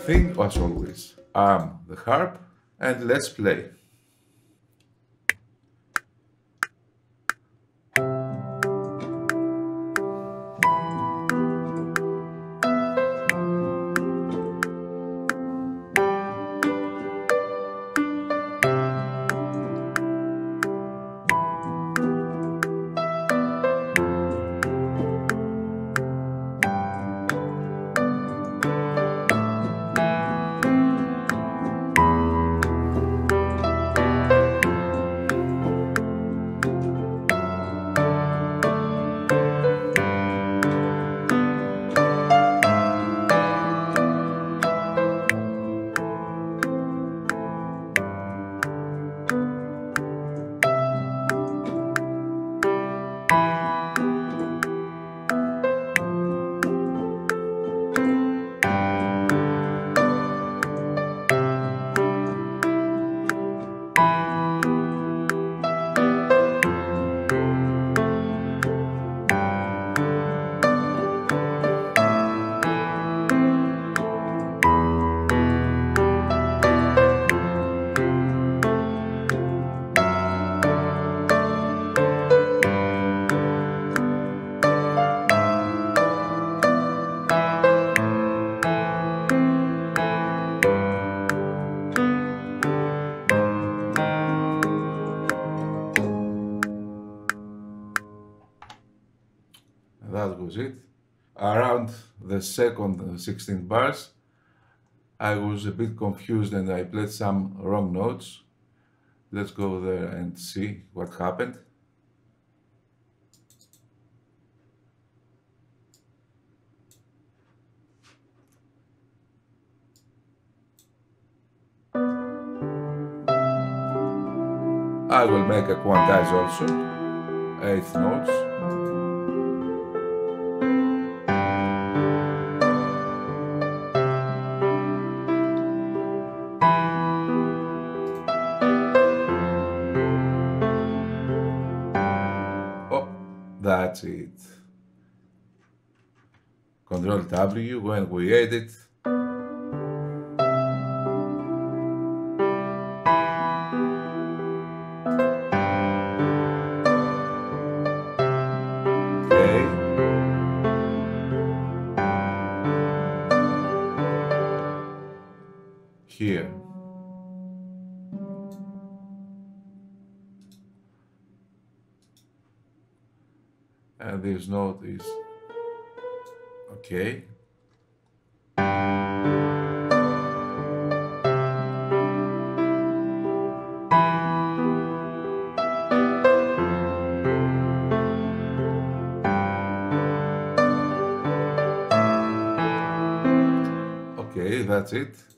thing, as always, the harp, and let's play. That was it. Around the second 16 bars, I was a bit confused and I played some wrong notes. Let's go there and see what happened. I will make a quantize also, 8th notes. Oh, that's it. Control W when we edit. Here. And this note is okay. Okay, that's it.